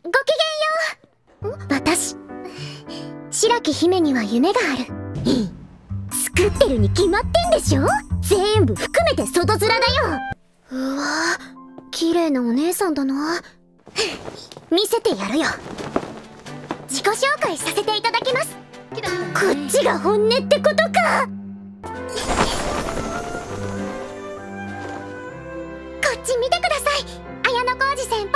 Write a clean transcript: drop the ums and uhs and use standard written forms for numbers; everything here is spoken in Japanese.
ごきげんよう。私白木姫には夢がある。作ってるに決まってんでしょ。全部含めて外面だよ。うわー、綺麗なお姉さんだな。見せてやるよ。自己紹介させていただきます。こっちが本音ってことか。こっち見てください。綾小路先輩。